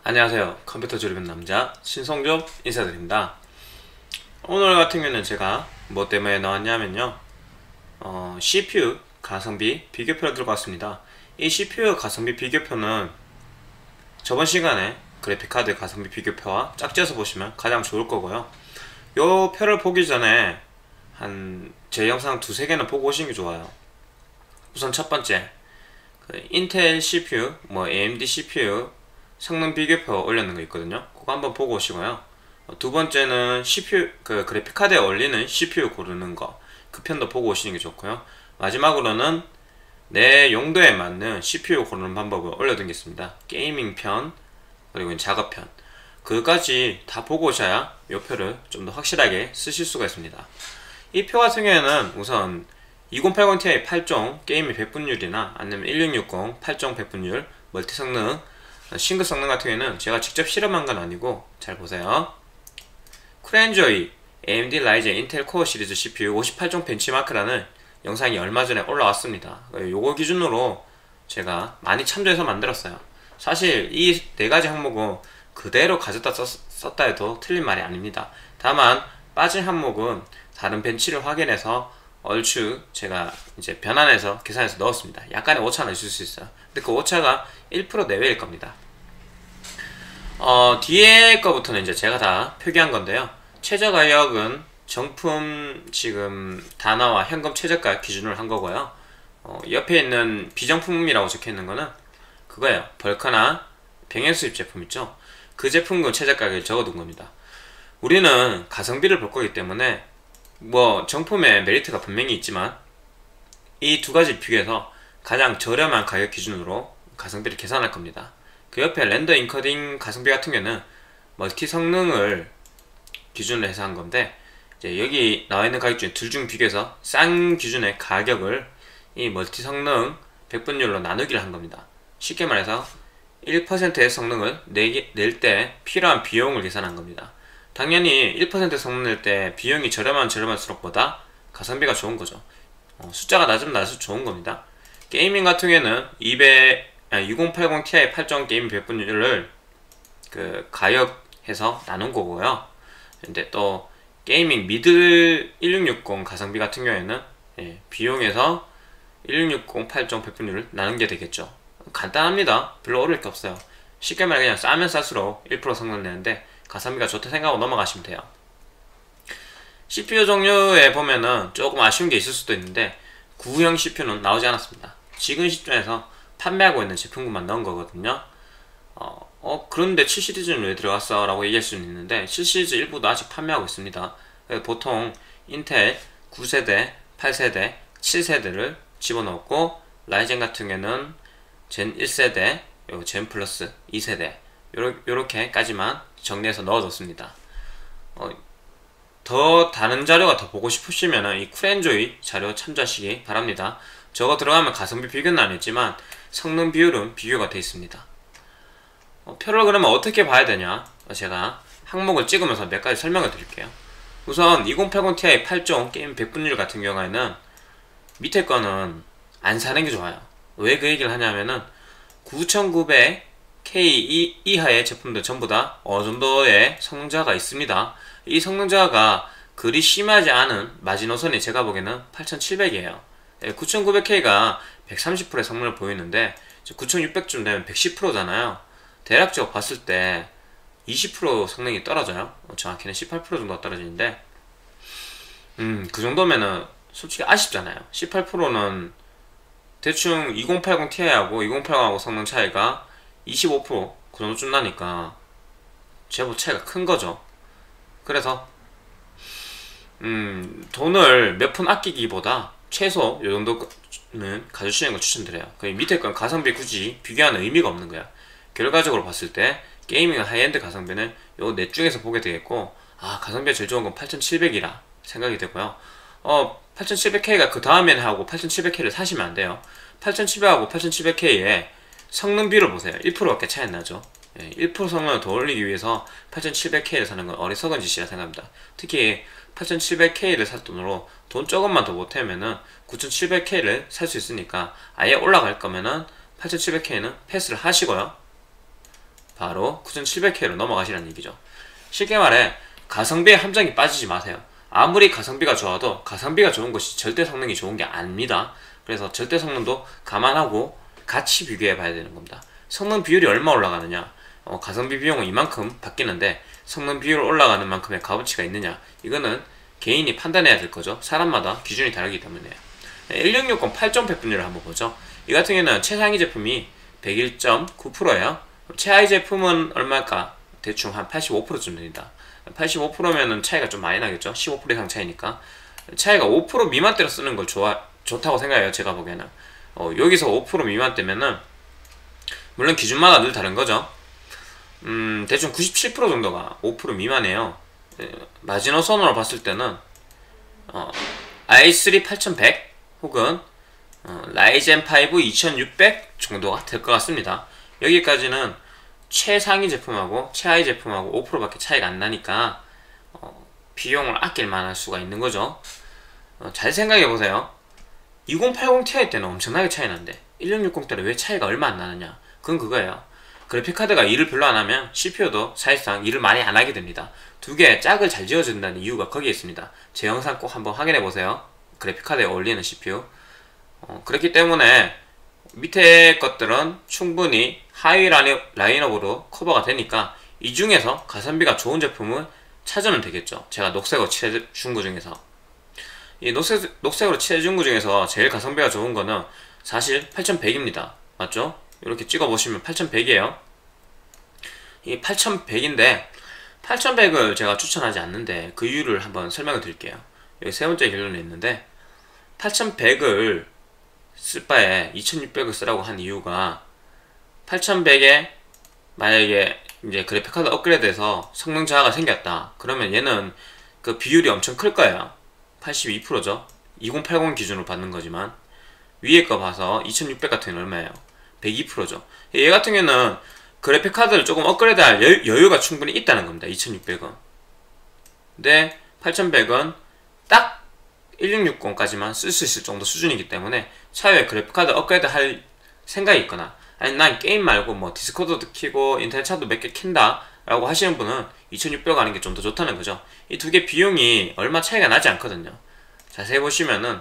안녕하세요. 컴퓨터 조립은 남자 신성조 인사드립니다. 오늘 같은 경우는 제가 뭐 때문에 나왔냐면요, CPU 가성비 비교표를 들고 왔습니다. 이 CPU 가성비 비교표는 저번 시간에 그래픽카드 가성비 비교표와 짝지어서 보시면 가장 좋을 거고요. 요 표를 보기 전에 제 영상 두세 개는 보고 오시는 게 좋아요. 우선 첫 번째, 인텔 CPU, AMD CPU 성능 비교표 올렸는 거 있거든요. 그거 한번 보고 오시고요. 두 번째는 CPU, 그래픽카드에 어울리는 CPU 고르는 거, 그 편도 보고 오시는 게 좋고요. 마지막으로는 내 용도에 맞는 CPU 고르는 방법을 올려두겠습니다. 게이밍 편, 그리고 작업 편, 그것까지 다 보고 오셔야 이 표를 좀 더 확실하게 쓰실 수가 있습니다. 이 표 같은 경우에는 우선 2080 Ti 8종 게임의 배분율이나 아니면 1660 8종 배분율 멀티 성능, 싱글 성능 같은 경우에는 제가 직접 실험한 건 아니고, 잘 보세요. 쿠렌조이 AMD 라이젠 인텔 코어 시리즈 CPU 58종 벤치마크라는 영상이 얼마 전에 올라왔습니다. 요거 기준으로 제가 많이 참조해서 만들었어요. 사실 이 네 가지 항목은 그대로 가져다 썼다 해도 틀린 말이 아닙니다. 다만 빠진 항목은 다른 벤치를 확인해서 얼추 제가 이제 변환해서 계산해서 넣었습니다. 약간의 오차는 있을 수 있어요. 근데 그 오차가 1% 내외일 겁니다. 뒤에 거부터는 이제 제가 다 표기한 건데요. 최저 가격은 정품 지금 단화와 현금 최저가 기준으로 한 거고요. 옆에 있는 비정품이라고 적혀 있는 거는 그거예요. 벌크나 병행 수입 제품 있죠. 그 제품군 최저 가격을 적어둔 겁니다. 우리는 가성비를 볼 거기 때문에 정품의 메리트가 분명히 있지만 이 두 가지 비교해서 가장 저렴한 가격 기준으로 가성비를 계산할 겁니다. 그 옆에 렌더 인커딩 가성비 같은 경우는 멀티 성능을 기준으로 해서 한 건데, 이제 여기 나와 있는 가격 중에 둘 중 비교해서 싼 기준의 가격을 이 멀티 성능 백분율로 나누기를 한 겁니다. 쉽게 말해서 1%의 성능을 낼 때 필요한 비용을 계산한 겁니다. 당연히 1% 성능 낼 때 비용이 저렴할수록 보다 가성비가 좋은 거죠. 숫자가 낮으면 낮을수록 좋은 겁니다. 게이밍 같은 경우에는 2080 Ti 8종 게임 배분율을 가역해서 나눈 거고요. 근데 또 게이밍 미들 1660 가성비 같은 경우에는 비용에서 1660 8종 배분율을 나눈 게 되겠죠. 간단합니다. 별로 어려울 게 없어요. 쉽게 말해 그냥 싸면 쌀수록 1% 성능 내는데 가성비가 좋다 생각하고 넘어가시면 돼요. CPU 종류에 보면은 조금 아쉬운 게 있을 수도 있는데, 구형 CPU는 나오지 않았습니다. 지금 시점에서 판매하고 있는 제품군만 넣은 거거든요. 그런데 7시리즈는 왜 들어갔어? 라고 얘기할 수는 있는데, 7시리즈 일부도 아직 판매하고 있습니다. 보통 인텔 9세대, 8세대, 7세대를 집어넣었고, 라이젠 같은 경우에는 젠 1세대, 젠 플러스 2세대 요렇게까지만 정리해서 넣어뒀습니다. 더 다른 자료가 더 보고 싶으시면 이 쿠렌조이 자료 참조하시기 바랍니다. 저거 들어가면 가성비 비교는 안 했지만 성능 비율은 비교가 되어 있습니다. 표를 그러면 어떻게 봐야 되냐, 제가 항목을 찍으면서 몇 가지 설명을 드릴게요. 우선 2080 Ti 8종 게임 배분율 같은 경우에는 밑에 거는 안 사는 게 좋아요. 왜 그 얘기를 하냐면은 9900K 이하의 제품들 전부 다 어느 정도의 성능 저하가 있습니다. 이 성능 저하가 그리 심하지 않은 마지노선이 제가 보기에는 8700이에요 9900K가 130%의 성능을 보이는데 9600쯤 되면 110%잖아요 대략적으로 봤을 때 20% 성능이 떨어져요. 정확히는 18% 정도가 떨어지는데, 그 정도면은 솔직히 아쉽잖아요. 18%는 대충 2080 Ti하고 2080하고 성능 차이가 25%그 정도쯤 나니까 제법 차이가 큰 거죠. 그래서 돈을 몇 푼 아끼기보다 최소 요 정도는 가져주시는 걸 추천드려요. 그 밑에 건 가성비 굳이 비교하는 의미가 없는 거야. 결과적으로 봤을 때 게이밍 하이엔드 가성비는 요 넷 중에서 보게 되겠고, 가성비가 제일 좋은 건 8700이라 생각이 되고요. 8700K가 그 다음에는 하고 8700K를 사시면 안 돼요. 8700하고 8700K의 성능 비율을 보세요. 1%밖에 차이 안 나죠. 1% 성능을 더 올리기 위해서 8700K를 사는 건 어리석은 짓이라 생각합니다. 특히 8700K를 살 돈으로 돈 조금만 더 보태면은 9700K를 살 수 있으니까 아예 올라갈 거면은 8700K는 패스를 하시고요. 바로 9700K로 넘어가시라는 얘기죠. 쉽게 말해 가성비에 함정이 빠지지 마세요. 아무리 가성비가 좋아도 가성비가 좋은 것이 절대 성능이 좋은 게 아닙니다. 그래서 절대 성능도 감안하고 같이 비교해 봐야 되는 겁니다. 성능 비율이 얼마 올라가느냐, 가성비 비용은 이만큼 바뀌는데 성능 비율 올라가는 만큼의 값어치가 있느냐, 이거는 개인이 판단해야 될 거죠. 사람마다 기준이 다르기 때문에. 1660 8.100 분율을 한번 보죠. 이 같은 경우는 최상위 제품이 101.9%예요 최하위 제품은 얼마일까? 대충 한 85%쯤 됩니다. 85%면은 차이가 좀 많이 나겠죠. 15% 이상 차이니까. 차이가 5% 미만대로 쓰는 걸 좋다고 생각해요. 제가 보기에는. 여기서 5% 미만대면은 물론 기준마다 늘 다른 거죠. 대충 97% 정도가 5% 미만이에요. 마지노선으로 봤을 때는 i3 8100 혹은 라이젠 5 2600 정도가 될 것 같습니다. 여기까지는 최상위 제품하고 최하위 제품하고 5%밖에 차이가 안 나니까 비용을 아낄 만할 수가 있는 거죠. 잘 생각해 보세요. 2080 Ti 때는 엄청나게 차이 나는데 1660 때는 왜 차이가 얼마 안 나느냐? 그건 그거예요. 그래픽카드가 일을 별로 안 하면 CPU도 사실상 일을 많이 안 하게 됩니다. 두 개 짝을 잘 지어준다는 이유가 거기에 있습니다. 제 영상 꼭 한번 확인해 보세요. 그래픽카드에 어울리는 CPU. 그렇기 때문에 밑에 것들은 충분히 하위 라인업으로 커버가 되니까 이 중에서 가성비가 좋은 제품을 찾으면 되겠죠. 제가 녹색으로 칠해준 거 중에서 이 녹색으로 칠해준 거 중에서 제일 가성비가 좋은 거는 사실 8100입니다. 맞죠? 이렇게 찍어보시면 8100이에요 이 8100인데 8100을 제가 추천하지 않는데 그 이유를 한번 설명을 드릴게요. 여기 세 번째 결론이 있는데 8100을 쓸 바에 2600을 쓰라고 한 이유가 8100에 만약에 이제 그래픽카드 업그레이드해서 성능 저하가 생겼다 그러면 얘는 그 비율이 엄청 클 거예요. 82%죠 2080 기준으로 받는 거지만 위에 거 봐서 2600 같은 경우는 얼마예요? 102%죠 얘 같은 경우는 그래픽카드를 조금 업그레이드 할 여유가 충분히 있다는 겁니다. 2600은 근데 8100은 딱 1660까지만 쓸 수 있을 정도 수준이기 때문에 차후에 그래픽카드 업그레이드 할 생각이 있거나 아니 난 게임 말고 뭐 디스코드도 키고 인터넷 차도 몇 개 킨다 라고 하시는 분은 2600 하는 게 좀 더 좋다는 거죠. 이 두 개 비용이 얼마 차이가 나지 않거든요. 자세히 보시면은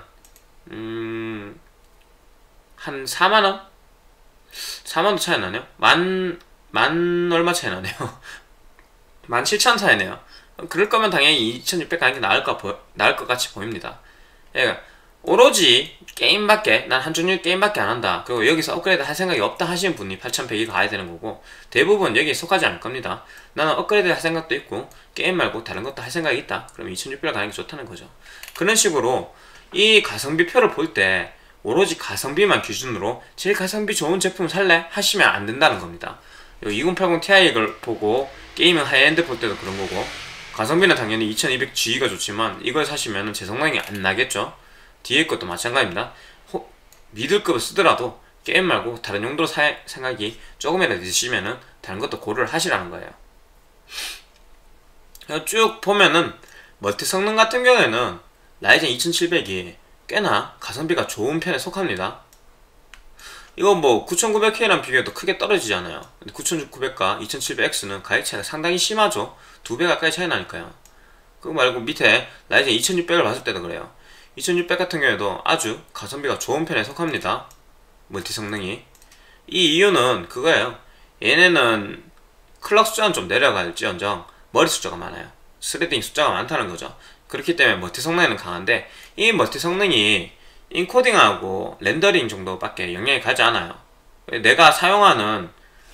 한 4만원? 4만원 차이 나네요. 만 얼마 차이 나네요. 17,000원 차이네요. 그럴 거면 당연히 2600 가는 게 나을 것 같이 보입니다. 그러니까 오로지 게임밖에 난 한중률 게임밖에 안 한다 그리고 여기서 업그레이드 할 생각이 없다 하시는 분이 8100이 가야 되는 거고 대부분 여기에 속하지 않을 겁니다. 나는 업그레이드 할 생각도 있고 게임 말고 다른 것도 할 생각이 있다 그럼 2600 가는 게 좋다는 거죠. 그런 식으로 이 가성비표를 볼 때 오로지 가성비만 기준으로 제일 가성비 좋은 제품 살래? 하시면 안 된다는 겁니다. 2080 Ti를 보고 게임은 하이엔드 볼 때도 그런 거고 가성비는 당연히 2200G가 좋지만 이걸 사시면 제 성능이 안 나겠죠. 뒤에 것도 마찬가지입니다. 미들급을 쓰더라도 게임 말고 다른 용도로 살 생각이 조금이라도 드시면은 다른 것도 고려를 하시라는 거예요. 쭉 보면은 멀티 성능 같은 경우에는 라이젠 2700이 꽤나 가성비가 좋은 편에 속합니다. 이거 뭐 9900K랑 비교해도 크게 떨어지지 않아요. 근데 9900과 2700X는 가격 차이가 상당히 심하죠. 2배 가까이 차이 나니까요. 그거 말고 밑에 라이젠 2600을 봤을 때도 그래요. 2600 같은 경우에도 아주 가성비가 좋은 편에 속합니다. 멀티 성능이. 이 이유는 그거예요. 얘네는 클럭 숫자는 좀 내려갈지언정 머리 숫자가 많아요. 스레딩 숫자가 많다는 거죠. 그렇기 때문에 멀티 성능에는 강한데 이 멀티 성능이 인코딩하고 렌더링 정도밖에 영향이 가지 않아요. 내가 사용하는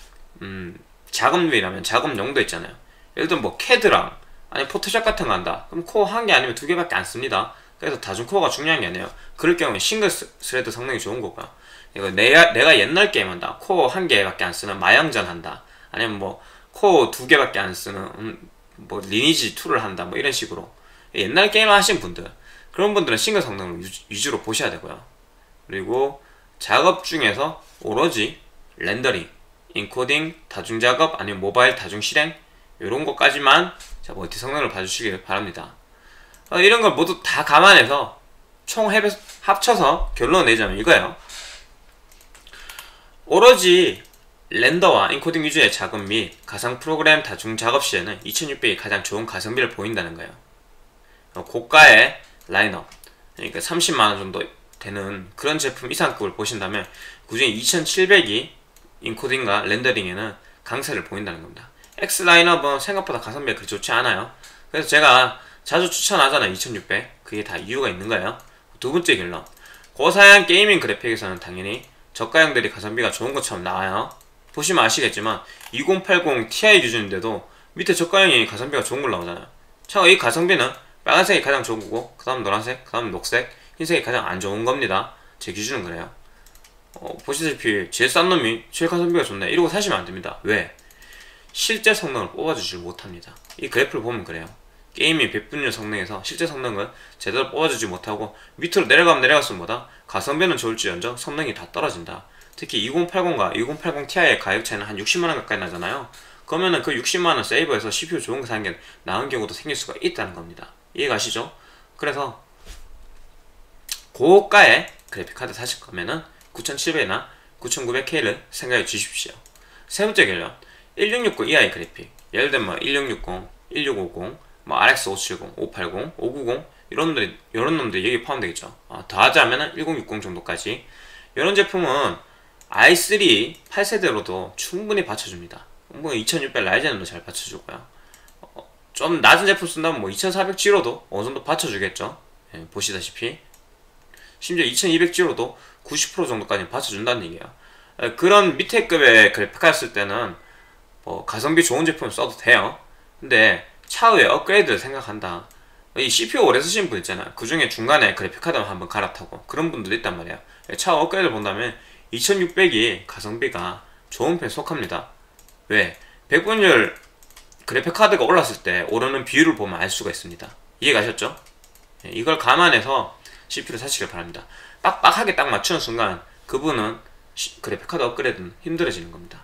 작업류라면 작업 용도 있잖아요. 예를 들면 뭐 캐드랑 아니 포토샵 같은 거 한다 그럼 코어 한 개 아니면 두 개밖에 안 씁니다. 그래서 다중코어가 중요한 게 아니에요. 그럴 경우에 싱글 스레드 성능이 좋은 거고요. 이거 내가 옛날 게임 한다 코어 한 개밖에 안 쓰는 마영전 한다 아니면 뭐 코어 두 개밖에 안 쓰는 뭐 리니지 2를 한다 뭐 이런 식으로 옛날 게임을 하신 분들 그런 분들은 싱글 성능을 위주로 보셔야 되고요. 그리고 작업 중에서 오로지 렌더링, 인코딩, 다중작업 아니면 모바일 다중실행 이런 것까지만 멀티 성능을 봐주시길 바랍니다. 이런 걸 모두 다 감안해서 총 합쳐서 결론을 내자면 이거예요. 오로지 렌더와 인코딩 위주의 작업 및 가상 프로그램 다중 작업 시에는 2600이 가장 좋은 가성비를 보인다는 거예요. 고가의 라인업, 그러니까 30만원 정도 되는 그런 제품 이상급을 보신다면 그중에 2700이 인코딩과 렌더링에는 강세를 보인다는 겁니다. X 라인업은 생각보다 가성비가 그리 좋지 않아요. 그래서 제가 자주 추천하잖아요. 2600. 그게 다 이유가 있는 거예요. 두 번째 결론, 고사양 게이밍 그래픽에서는 당연히 저가형들이 가성비가 좋은 것처럼 나와요. 보시면 아시겠지만 2080 Ti 기준인데도 밑에 저가형이 가성비가 좋은 걸 나오잖아요. 참 이 가성비는 빨간색이 가장 좋은 거고, 그 다음 노란색, 그 다음 녹색, 흰색이 가장 안 좋은 겁니다. 제 기준은 그래요. 보시다시피 제일 싼 놈이 제일 가성비가 좋네 이러고 사시면 안 됩니다. 왜? 실제 성능을 뽑아주질 못합니다. 이 그래프를 보면 그래요. 게임이 100분율 성능에서 실제 성능을 제대로 뽑아주지 못하고 밑으로 내려가면 내려갈수록 뭐다? 가성비는 좋을지언정 성능이 다 떨어진다. 특히 2080과 2080 Ti의 가격 차이는 한 60만원 가까이 나잖아요. 그러면은 그 60만원 세이브해서 CPU 좋은 거 사는 게 나은 경우도 생길 수가 있다는 겁니다. 이해가시죠? 그래서 고가의 그래픽카드 사실 거면은 9700이나 9900K를 생각해 주십시오. 세 번째 결론, 1660 EI 그래픽, 예를 들면 뭐 1660, 1650, 뭐 RX 570, 580, 590 이런 놈들이 여기 포함되겠죠. 더 하자면은 1060 정도까지. 이런 제품은 i3 8세대로도 충분히 받쳐줍니다. 뭐 2600 라이젠으로 잘 받쳐주고요. 좀 낮은 제품 쓴다면 뭐 2400G로도 어느 정도 받쳐주겠죠. 예, 보시다시피 심지어 2200G로도 90% 정도까지 받쳐준다는 얘기예요. 그런 밑에 급의 그래픽카드 쓸 때는 뭐 가성비 좋은 제품을 써도 돼요. 근데 차후에 업그레이드를 생각한다. 이 CPU 오래 쓰시는 분 있잖아요. 그 중에 중간에 그래픽카드만 한번 갈아타고 그런 분들도 있단 말이에요. 차후 업그레이드를 본다면 2600이 가성비가 좋은 편에 속합니다. 왜? 100분율 그래픽카드가 올랐을 때 오르는 비율을 보면 알 수가 있습니다. 이해가셨죠? 이걸 감안해서 CPU를 사시길 바랍니다. 빡빡하게 딱 맞추는 순간 그분은 그래픽카드 업그레이드는 힘들어지는 겁니다.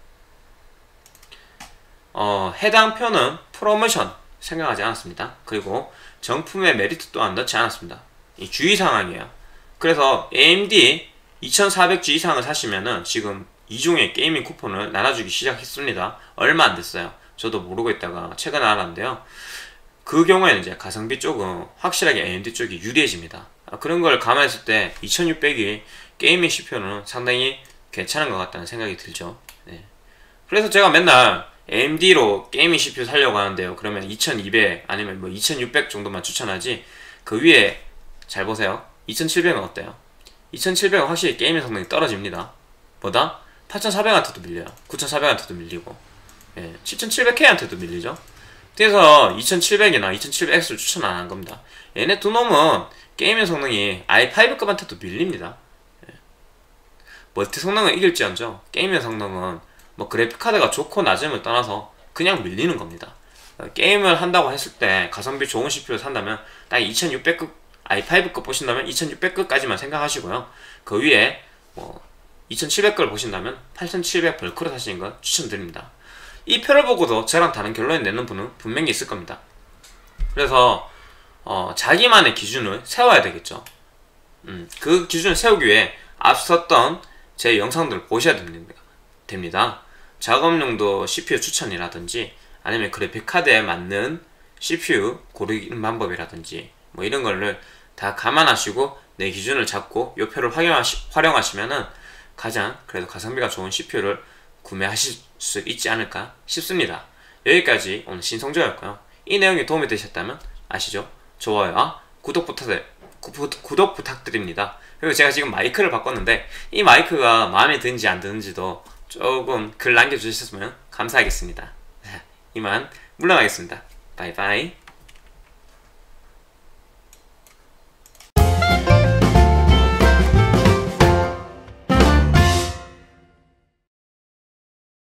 해당 표는 프로모션 생각하지 않았습니다. 그리고 정품의 메리트 또한 넣지 않았습니다. 이 주의사항이에요. 그래서 AMD 2400G 이상을 사시면은 지금 2종의 게이밍 쿠폰을 나눠주기 시작했습니다. 얼마 안 됐어요. 저도 모르고 있다가 최근에 알았는데요. 그 경우에는 이제 가성비 쪽은 확실하게 AMD 쪽이 유리해집니다. 그런 걸 감안했을 때 2600이 게이밍 CPU는 상당히 괜찮은 것 같다는 생각이 들죠. 네. 그래서 제가 맨날 AMD로 게이밍 CPU 살려고 하는데요. 그러면 2200 아니면 뭐 2600 정도만 추천하지 그 위에 잘 보세요. 2700은 어때요? 2700은 확실히 게이밍 성능이 떨어집니다. 보다 8400한테도 밀려요. 9400한테도 밀리고, 예, 7700K한테도 밀리죠. 그래서 2700이나 2700X를 추천 안 한 겁니다. 얘네 두 놈은 게이밍 성능이 i5급한테도 밀립니다. 예. 멀티 성능은 이길지언정 게이밍 성능은 뭐 그래픽카드가 좋고 낮음을 떠나서 그냥 밀리는 겁니다. 게임을 한다고 했을 때 가성비 좋은 CPU를 산다면 딱 2600급 i5급 보신다면 2600급까지만 생각하시고요. 그 위에 뭐 2700급을 보신다면 8700 벌크로 사시는 거 추천드립니다. 이 표를 보고도 저랑 다른 결론을 내는 분은 분명히 있을 겁니다. 그래서 자기만의 기준을 세워야 되겠죠. 그 기준을 세우기 위해 앞섰던 제 영상들을 보셔야 됩니다. 작업용도 CPU 추천이라든지 아니면 그래픽카드에 맞는 CPU 고르는 방법이라든지 뭐 이런 거를 다 감안하시고 내 기준을 잡고 이 표를 활용하시면은 가장 그래도 가성비가 좋은 CPU를 구매하실 수 있지 않을까 싶습니다. 여기까지 오늘 신성조였고요. 이 내용이 도움이 되셨다면 아시죠? 좋아요와 구독 부탁드립니다. 그리고 제가 지금 마이크를 바꿨는데 이 마이크가 마음에 드는지 안 드는지도 조금 글 남겨주셨으면 감사하겠습니다. 이만 물러나겠습니다. 바이바이.